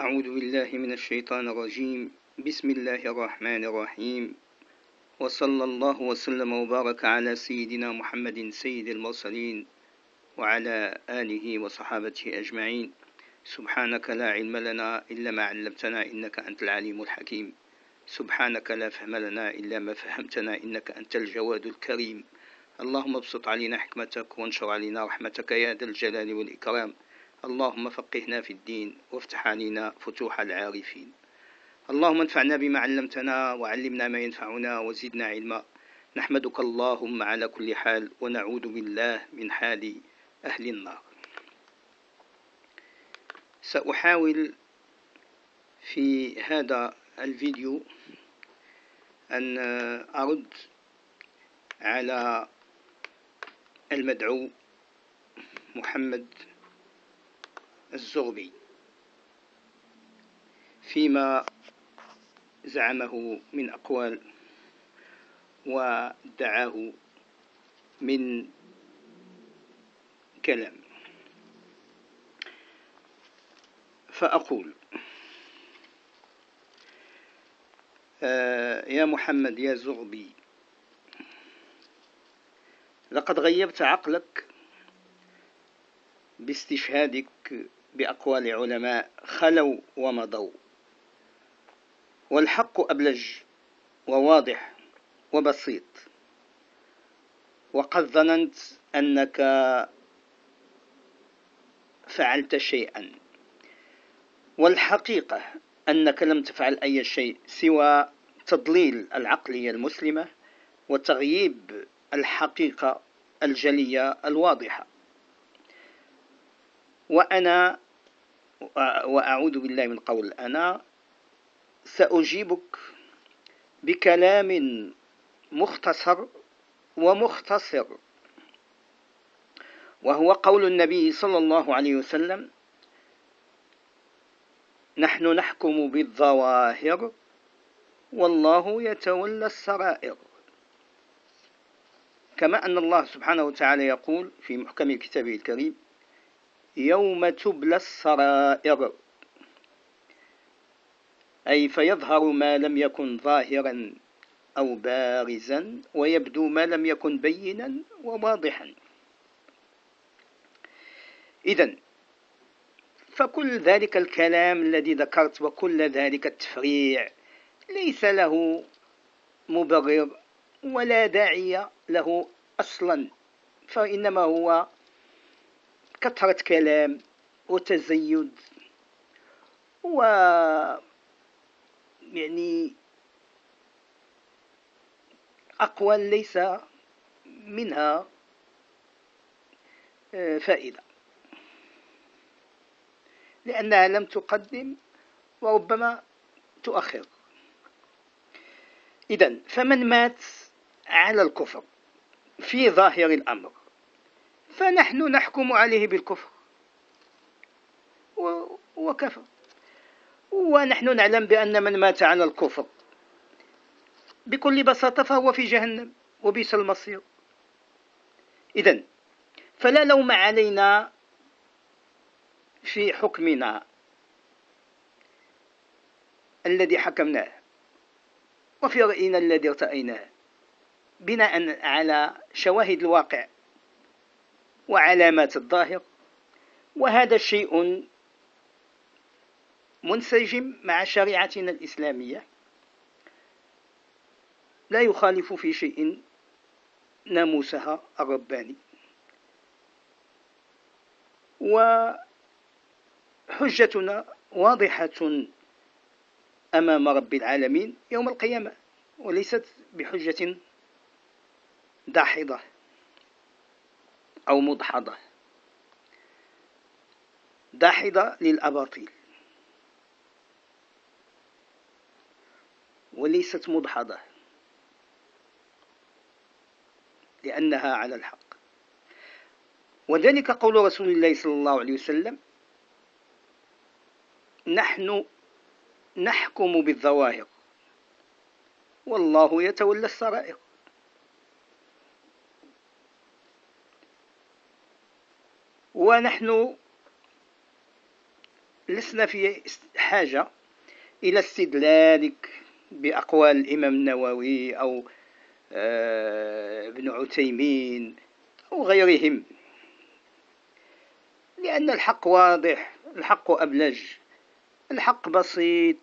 أعوذ بالله من الشيطان الرجيم. بسم الله الرحمن الرحيم، وصلى الله وسلم وبارك على سيدنا محمد سيد المرسلين وعلى آله وصحابته أجمعين. سبحانك لا علم لنا إلا ما علمتنا إنك أنت العليم الحكيم. سبحانك لا فهم لنا إلا ما فهمتنا إنك أنت الجواد الكريم. اللهم ابسط علينا حكمتك وانشر علينا رحمتك يا ذا الجلال والإكرام. اللهم فقهنا في الدين وافتح علينا فتوح العارفين. اللهم انفعنا بما علمتنا وعلمنا ما ينفعنا وزدنا علما. نحمدك اللهم على كل حال ونعوذ بالله من حال أهل النار. سأحاول في هذا الفيديو أن أرد على المدعو محمد الزغبي فيما زعمه من أقوال ودعاه من كلام. فأقول يا محمد يا زغبي، لقد غيبت عقلك باستشهادك بأقوال علماء خلوا ومضوا، والحق أبلج وواضح وبسيط، وقد ظننت أنك فعلت شيئا، والحقيقة أنك لم تفعل أي شيء سوى تضليل العقلية المسلمة وتغييب الحقيقة الجلية الواضحة. وأعوذ بالله من قول أنا سأجيبك بكلام مختصر ومختصر، وهو قول النبي صلى الله عليه وسلم: نحن نحكم بالظواهر والله يتولى السرائر. كما أن الله سبحانه وتعالى يقول في محكم كتابه الكريم: يوم تبلى السرائر، أي فيظهر ما لم يكن ظاهرا أو بارزا، ويبدو ما لم يكن بينا وواضحا. إذن فكل ذلك الكلام الذي ذكرت وكل ذلك التفريع ليس له مبرر ولا داعي له أصلا، فإنما هو كثرة كلام وتزيد يعني أقوال ليس منها فائدة، لأنها لم تقدم وربما تؤخر. إذن فمن مات على الكفر في ظاهر الأمر فنحن نحكم عليه بالكفر وكفى، ونحن نعلم بأن من مات على الكفر بكل بساطة فهو في جهنم وبئس المصير. إذن فلا لوم علينا في حكمنا الذي حكمناه وفي رأينا الذي ارتأيناه بناء على شواهد الواقع وعلامات الظاهر، وهذا شيء منسجم مع شريعتنا الإسلامية، لا يخالف في شيء ناموسها الرباني، وحجتنا واضحة أمام رب العالمين يوم القيامة، وليست بحجة داحضة أو مدحضة، داحضة للأباطيل وليست مدحضة لأنها على الحق. وذلك قول رسول الله صلى الله عليه وسلم: نحن نحكم بالظواهر والله يتولى السرائر. ونحن لسنا في حاجة إلى استدلالك بأقوال الإمام النووي أو ابن عثيمين أو غيرهم، لأن الحق واضح، الحق أبلج، الحق بسيط،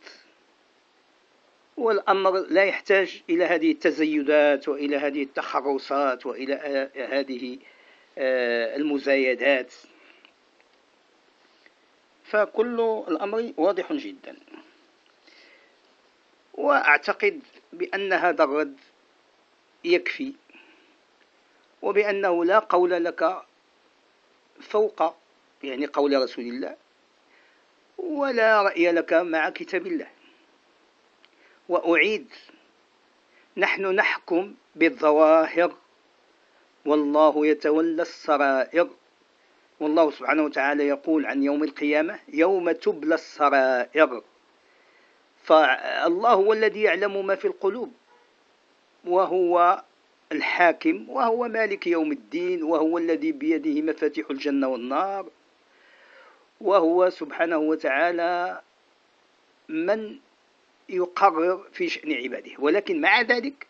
والأمر لا يحتاج إلى هذه التزيدات وإلى هذه التخرصات وإلى هذه المزايدات، فكل الأمر واضح جدا. وأعتقد بأن هذا الرد يكفي، وبأنه لا قول لك فوق قول رسول الله، ولا رأي لك مع كتاب الله. وأعيد، نحن نحكم بالظواهر والله يتولى السرائر، والله سبحانه وتعالى يقول عن يوم القيامة يوم تبلى السرائر، فالله هو الذي يعلم ما في القلوب، وهو الحاكم، وهو مالك يوم الدين، وهو الذي بيده مفاتيح الجنة والنار، وهو سبحانه وتعالى من يقرر في شأن عباده. ولكن مع ذلك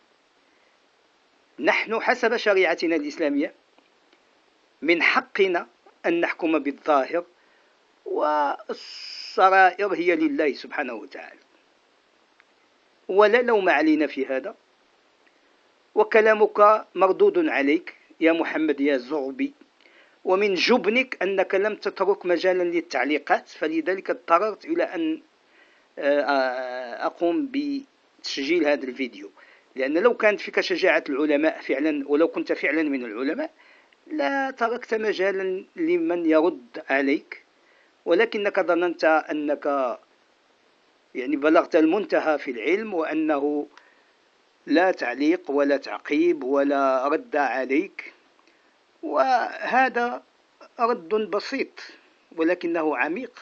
نحن حسب شريعتنا الإسلامية من حقنا أن نحكم بالظاهر، والسرائر هي لله سبحانه وتعالى، ولا لوم علينا في هذا. وكلامك مردود عليك يا محمد يا زغبي، ومن جبنك أنك لم تترك مجالا للتعليقات، فلذلك اضطررت إلى أن أقوم بتسجيل هذا الفيديو، لأن لو كانت فيك شجاعة العلماء فعلا، ولو كنت فعلا من العلماء، لا تركت مجالا لمن يرد عليك، ولكنك ظننت أنك بلغت المنتهى في العلم، وأنه لا تعليق ولا تعقيب ولا رد عليك. وهذا رد بسيط ولكنه عميق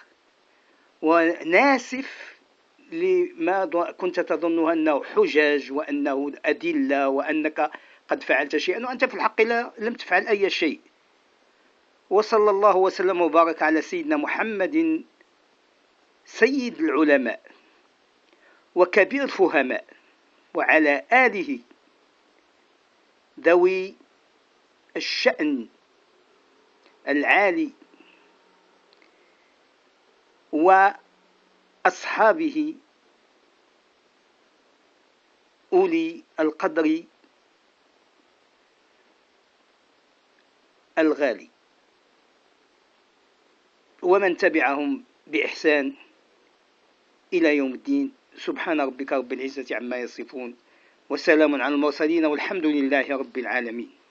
وناسف لما كنت تظنها أنه حجج وأنه أدلة وأنك قد فعلت شيئا، وأنت في الحق لم تفعل أي شيء. وصلى الله وسلم وبارك على سيدنا محمد سيد العلماء وكبير الفهماء، وعلى آله ذوي الشأن العالي، وأصحابه أولي القدر الغالي، ومن تبعهم بإحسان إلى يوم الدين. سبحان ربك رب العزة عما يصفون، وسلام على المرسلين، والحمد لله رب العالمين.